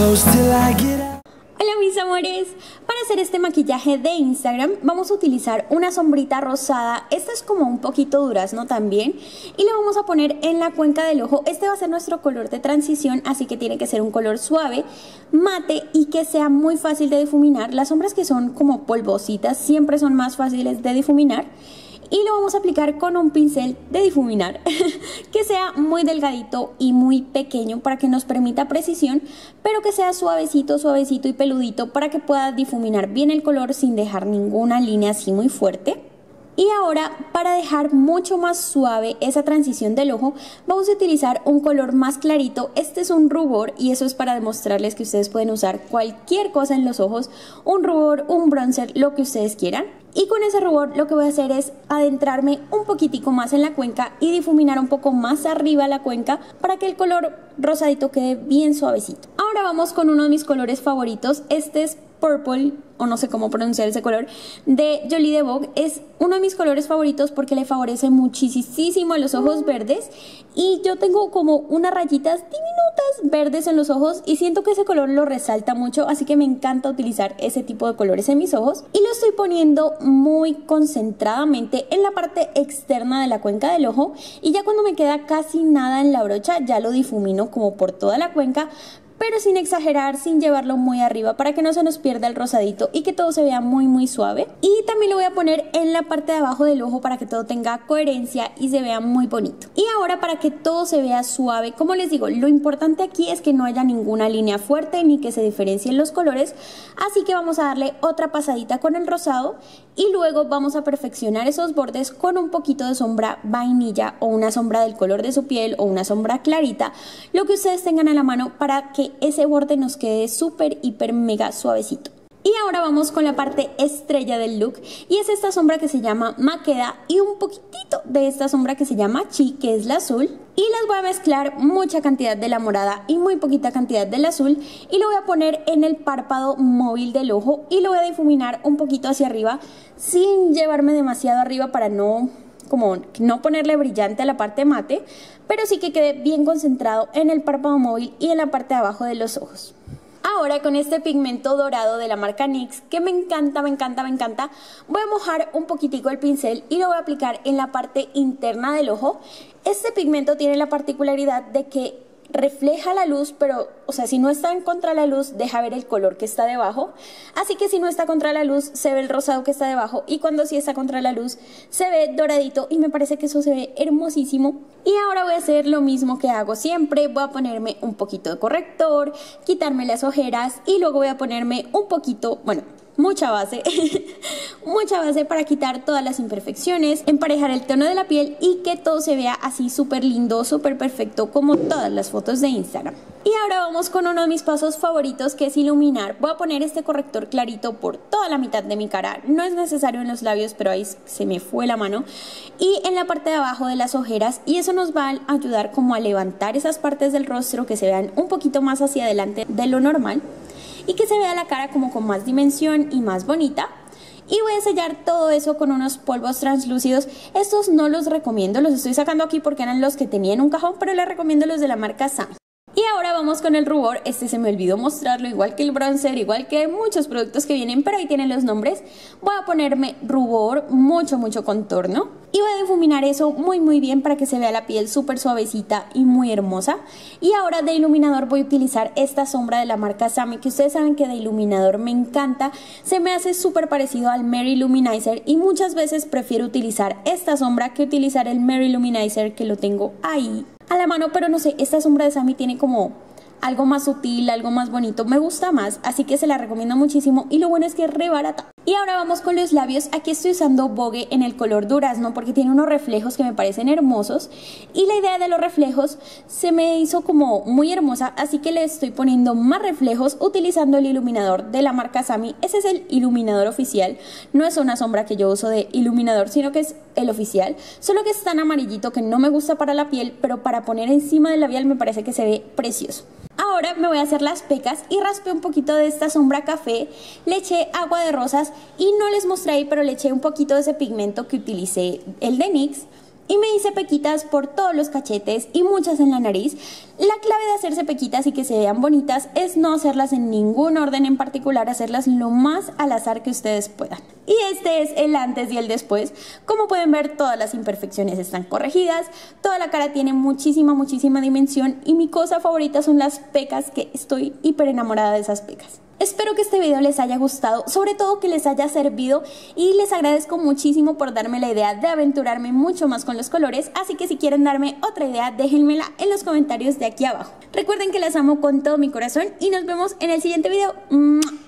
close till I get out. Hola mis amores, para hacer este maquillaje de Instagram vamos a utilizar una sombrita rosada. Esta es como un poquito durazno también y le vamos a poner en la cuenca del ojo. Este va a ser nuestro color de transición, así que tiene que ser un color suave, mate y que sea muy fácil de difuminar. Las sombras que son como polvositas siempre son más fáciles de difuminar. Y lo vamos a aplicar con un pincel de difuminar que sea muy delgadito y muy pequeño para que nos permita precisión, pero que sea suavecito, suavecito y peludito para que pueda difuminar bien el color sin dejar ninguna línea así muy fuerte. Y ahora, para dejar mucho más suave esa transición del ojo, vamos a utilizar un color más clarito. Este es un rubor y eso es para demostrarles que ustedes pueden usar cualquier cosa en los ojos, un rubor, un bronzer, lo que ustedes quieran. Y con ese rubor lo que voy a hacer es adentrarme un poquitico más en la cuenca y difuminar un poco más arriba la cuenca para que el color rosadito quede bien suavecito. Ahora vamos con uno de mis colores favoritos. Este es Purple, o no sé cómo pronunciar ese color, de Jolie de Vogue. Es uno de mis colores favoritos porque le favorece muchísimo a los ojos verdes y yo tengo como unas rayitas diminutas verdes en los ojos y siento que ese color lo resalta mucho, así que me encanta utilizar ese tipo de colores en mis ojos y lo estoy poniendo muy concentradamente en la parte externa de la cuenca del ojo y ya cuando me queda casi nada en la brocha ya lo difumino como por toda la cuenca, pero sin exagerar, sin llevarlo muy arriba para que no se nos pierda el rosadito y que todo se vea muy suave. Y también lo voy a poner en la parte de abajo del ojo para que todo tenga coherencia y se vea muy bonito. Y ahora, para que todo se vea suave, como les digo, lo importante aquí es que no haya ninguna línea fuerte ni que se diferencien los colores, así que vamos a darle otra pasadita con el rosado y luego vamos a perfeccionar esos bordes con un poquito de sombra vainilla o una sombra del color de su piel o una sombra clarita, lo que ustedes tengan a la mano para que ese borde nos quede súper, hiper, mega suavecito. Y ahora vamos con la parte estrella del look y es esta sombra que se llama Makeda y un poquitito de esta sombra que se llama Chi, que es la azul. Y las voy a mezclar mucha cantidad de la morada y muy poquita cantidad del azul y lo voy a poner en el párpado móvil del ojo y lo voy a difuminar un poquito hacia arriba sin llevarme demasiado arriba para no ponerle brillante a la parte mate, pero sí que quede bien concentrado en el párpado móvil y en la parte de abajo de los ojos. Ahora con este pigmento dorado de la marca NYX, que me encanta, voy a mojar un poquitico el pincel y lo voy a aplicar en la parte interna del ojo. Este pigmento tiene la particularidad de que refleja la luz, pero, o sea, si no está en contra la luz, deja ver el color que está debajo. Así que si no está contra la luz, se ve el rosado que está debajo. Y cuando sí está contra la luz, se ve doradito. Y me parece que eso se ve hermosísimo. Y ahora voy a hacer lo mismo que hago siempre. Voy a ponerme un poquito de corrector, quitarme las ojeras y luego voy a ponerme un poquito, mucha base, mucha base para quitar todas las imperfecciones, emparejar el tono de la piel y que todo se vea así súper lindo, súper perfecto como todas las fotos de Instagram. Y ahora vamos con uno de mis pasos favoritos, que es iluminar. Voy a poner este corrector clarito por toda la mitad de mi cara, no es necesario en los labios, pero ahí se me fue la mano, y en la parte de abajo de las ojeras, y eso nos va a ayudar como a levantar esas partes del rostro que se vean un poquito más hacia adelante de lo normal y que se vea la cara como con más dimensión y más bonita. Y voy a sellar todo eso con unos polvos translúcidos. Estos no los recomiendo, los estoy sacando aquí porque eran los que tenía en un cajón, pero les recomiendo los de la marca Sami. Y ahora vamos con el rubor. Este se me olvidó mostrarlo, igual que el bronzer, igual que muchos productos que vienen, pero ahí tienen los nombres. Voy a ponerme rubor, mucho contorno, y voy a difuminar eso muy bien para que se vea la piel súper suavecita y muy hermosa. Y ahora de iluminador voy a utilizar esta sombra de la marca Sami, que ustedes saben que de iluminador me encanta. Se me hace súper parecido al Mary Luminizer y muchas veces prefiero utilizar esta sombra que utilizar el Mary Luminizer, que lo tengo ahí a la mano, pero no sé, esta sombra de Sami tiene como algo más sutil, algo más bonito, me gusta más, así que se la recomiendo muchísimo y lo bueno es que es re barata. Y ahora vamos con los labios. Aquí estoy usando Vogue en el color durazno porque tiene unos reflejos que me parecen hermosos y la idea de los reflejos se me hizo como muy hermosa, así que le estoy poniendo más reflejos utilizando el iluminador de la marca Sami. Ese es el iluminador oficial, no es una sombra que yo uso de iluminador, sino que es el oficial, solo que es tan amarillito que no me gusta para la piel, pero para poner encima del labial me parece que se ve precioso. Ahora me voy a hacer las pecas y raspé un poquito de esta sombra café, le eché agua de rosas y no les mostré ahí, pero le eché un poquito de ese pigmento que utilicé, el de NYX, y me hice pequitas por todos los cachetes y muchas en la nariz. La clave de hacerse pequitas y que se vean bonitas es no hacerlas en ningún orden en particular, hacerlas lo más al azar que ustedes puedan. Y este es el antes y el después. Como pueden ver, todas las imperfecciones están corregidas, toda la cara tiene muchísima dimensión y mi cosa favorita son las pecas, que estoy hiper enamorada de esas pecas. Espero que este video les haya gustado, sobre todo que les haya servido, y les agradezco muchísimo por darme la idea de aventurarme mucho más con los colores, así que si quieren darme otra idea, déjenmela en los comentarios de aquí abajo. Recuerden que las amo con todo mi corazón y nos vemos en el siguiente video.